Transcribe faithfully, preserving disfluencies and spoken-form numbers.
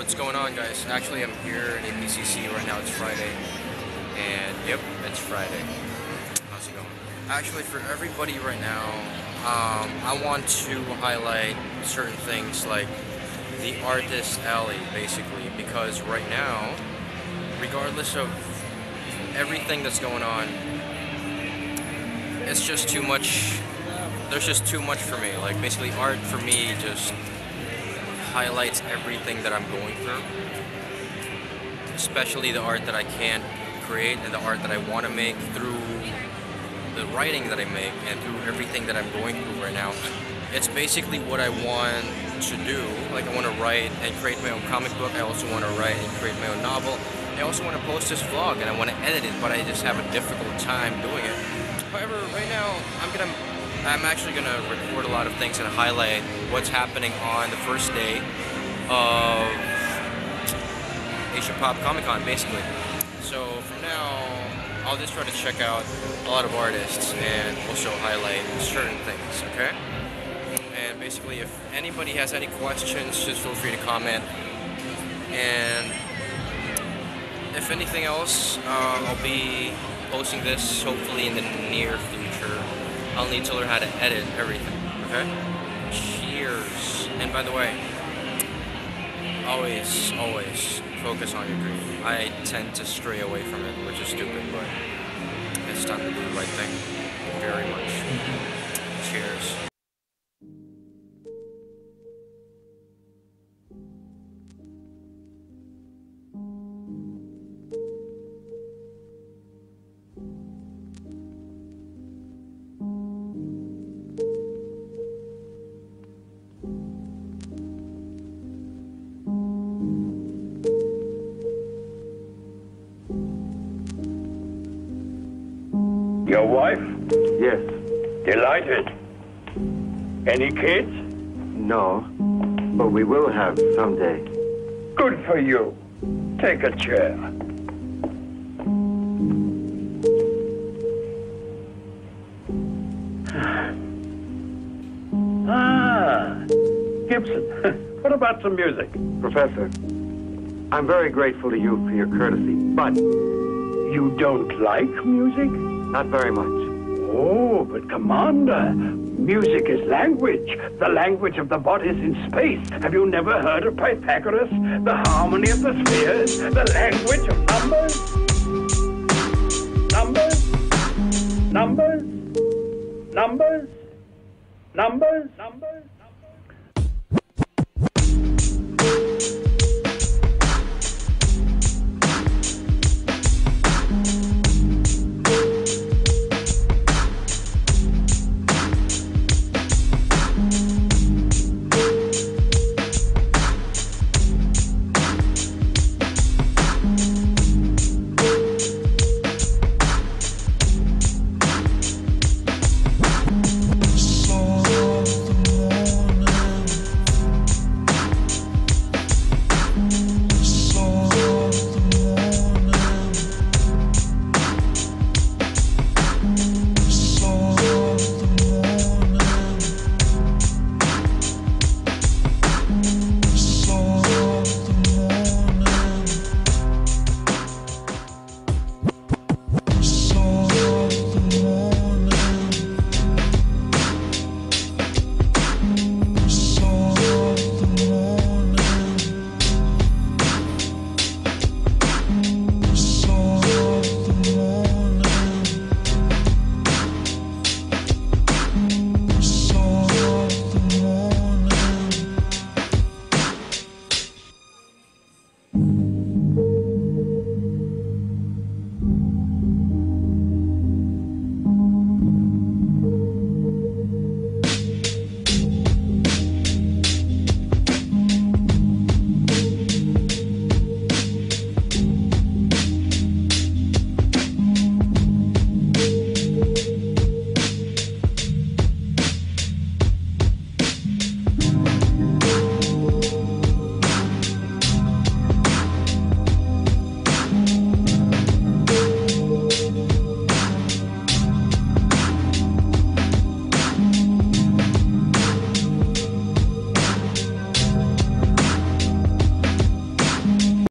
What's going on, guys? Actually, I'm here in A P C C right now. It's Friday, and yep, it's Friday. How's it going? Actually, for everybody right now, um, I want to highlight certain things like the artist alley, basically, because right now, regardless of everything that's going on, it's just too much. There's just too much for me. Like, basically, art for me just highlights everything that I'm going through, especially the art that I can't create and the art that I want to make through the writing that I make and through everything that I'm going through right now. It's basically what I want to do. Like, I want to write and create my own comic book. I also want to write and create my own novel. I also want to post this vlog and I want to edit it, but I just have a difficult time doing it. However, right now, I'm gonna I'm actually going to record a lot of things and highlight what's happening on the first day of Asia Pop Comic Con, basically. So from now, I'll just try to check out a lot of artists and also highlight certain things, okay? And basically, if anybody has any questions, just feel free to comment. And if anything else, uh, I'll be posting this hopefully in the near future. I'll need to learn how to edit everything, okay? Cheers. And by the way, always, always focus on your dream. I tend to stray away from it, which is stupid, but it's time to do the right thing. Very much. Cheers. Your wife? Yes. Delighted. Any kids? No, but we will have someday. Good for you. Take a chair. Ah, Gibson. What about some music? Professor, I'm very grateful to you for your courtesy, but... You don't like music? Not very much. Oh, but Commander, music is language. The language of the bodies in space. Have you never heard of Pythagoras? The harmony of the spheres? The language of numbers? Numbers? Numbers? Numbers? Numbers? Numbers?